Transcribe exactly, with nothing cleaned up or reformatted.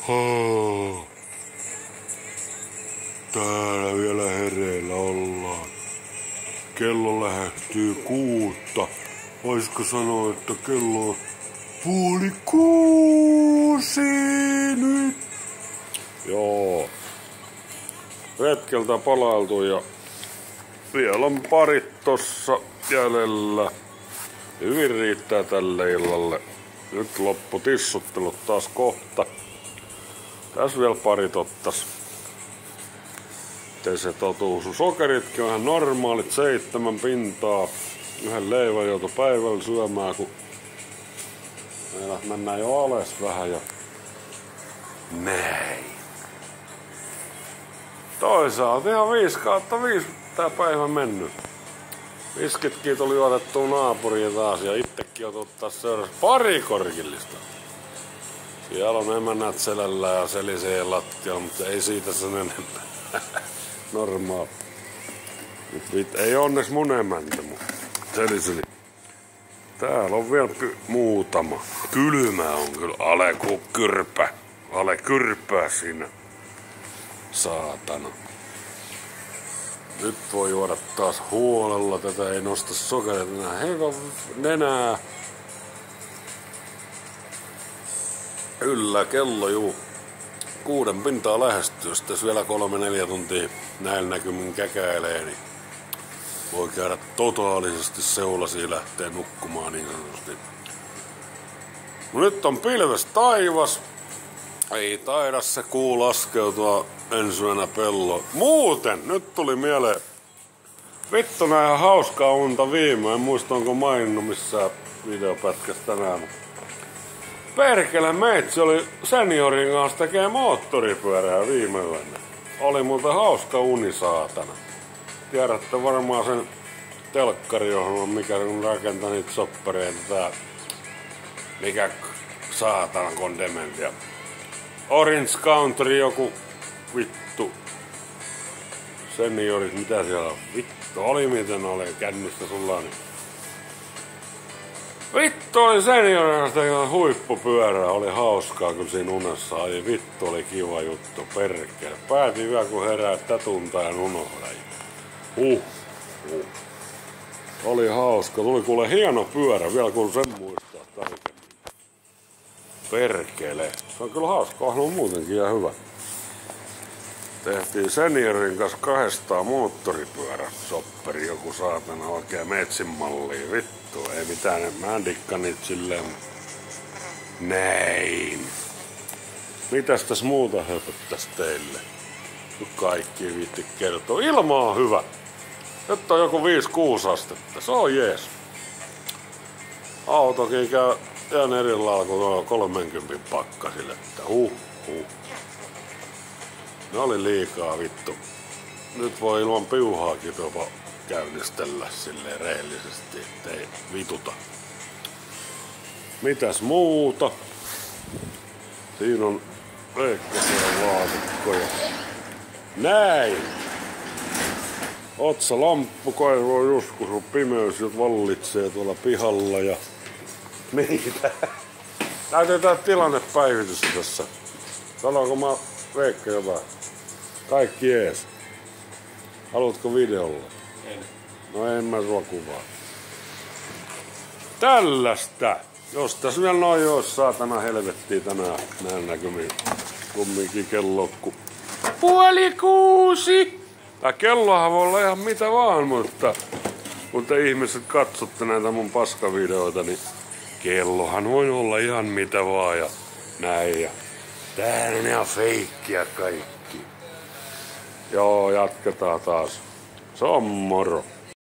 Oh. Täällä vielä hereillä ollaan. Kello lähestyy kuutta. Voisiko sanoa, että kello on puoli kuusi nyt? Joo. Retkeltä palailtu ja vielä on parit tossa jäljellä. Hyvin riittää tälle illalle. Nyt loppu tissuttelut taas kohta. Tässä vielä parit ottas. Ettei se totuus. Sokeritkin on ihan normaalit, seitsemän pintaa. Yhden leivän joutu päivällä syömään, kun meillä mennään jo alas vähän ja näin. Toisaalta ihan viisi kautta viisi tää päivä mennyt. Viskitkin tuli juotettua naapuriin taas ja ittekin on ottaa seuraavaksi pari korkillista. Siellä on emännät selällä ja selisee lattialla, mutta ei siitä sen enempää. Normaali. Ei onneksi mun emäntä, mutta seliseli. Täällä on vielä muutama. Kylmä on kyllä. Ale ku kyrpä. Ale kyrpää siinä. Saatana. Nyt voi juoda taas huolella. Tätä ei nosta sokereita enää. Heikon nenää. Kyllä, kello juu. Kuuden pintaa lähestyy. Sitten jos vielä kolme neljä tuntia näillä näkymin käkäilee, niin voi käydä totaalisesti seulasi lähtee nukkumaan niin sanotusti. No nyt on pilves taivas. Ei taida se kuu laskeutua ensi yönä pelloon. Muuten, nyt tuli mieleen. Vittu nää ihan hauskaa unta viime. En muista onko maininnut missään videopätkässä tänään. Perkele meitsi oli seniorin kanssa tekee moottoripyörää viime yönä. Oli muuten hauska uni saatana. Tiedätte varmaan sen telkkariohjelman, mikä on rakentanut niitä soppareita tää. Mikä saatana kun dementia. Orange Country joku vittu. Seniorit, mitä siellä on? Vittu, oli miten oli kännistä sulla niin. Vittu oli seniorista huippupyörä, oli hauskaa kun siinä unessa oli. Vittu oli kiva juttu, perkele. Päätin vielä kun herää, että tuntajan unohda. Uh, uh. Oli hauska, tuli kuule hieno pyörä vielä kun sen muistaa tarkemmin. Perkele. Se on kyllä hauska, on muutenkin ihan hyvä. Tehtiin seniorin kanssa kahdestaan moottoripyörä sopperi, joku saatana oikein metsin malliin. Vittu, ei mitään, mä en dikka niitä silleen. Näin. Mitäs tässä muuta höpöttäis teille? Nyt kaikki viitti kertoo. Ilma on hyvä. Nyt on joku viisi kuusi astetta, se on jees. Autokin käy ihan eri lailla kuin kolmenkympin pakkasille, että huh huh. Ne oli liikaa vittu. Nyt voi ilman piuhaakin jopa käynnistellä silleen rehellisesti, ettei vituta. Mitäs muuta? Siinä on Veikkosen laatikkoja. Näin! Otsa lamppu kaivoo joskus, kun pimeys jot vallitsee tuolla pihalla ja niitä. Näytetään tilannepäivitys tässä. Sanoinko mä Veikka jotain? Kaikki jees. Haluatko videolla? En. No en mä sua kuvaa. Tällaista! Jos tässä vielä noin ois saatana helvettiä tänään näin näkymiin. Kumminkin kello ku puoli kuusi! Tää kellohan voi olla ihan mitä vaan, mutta kun te ihmiset katsotte näitä mun paskavideoita, niin kellohan voi olla ihan mitä vaan ja näin ja tää on ihan feikkiä kaikki. Joo, jatketaan taas. Se on moro.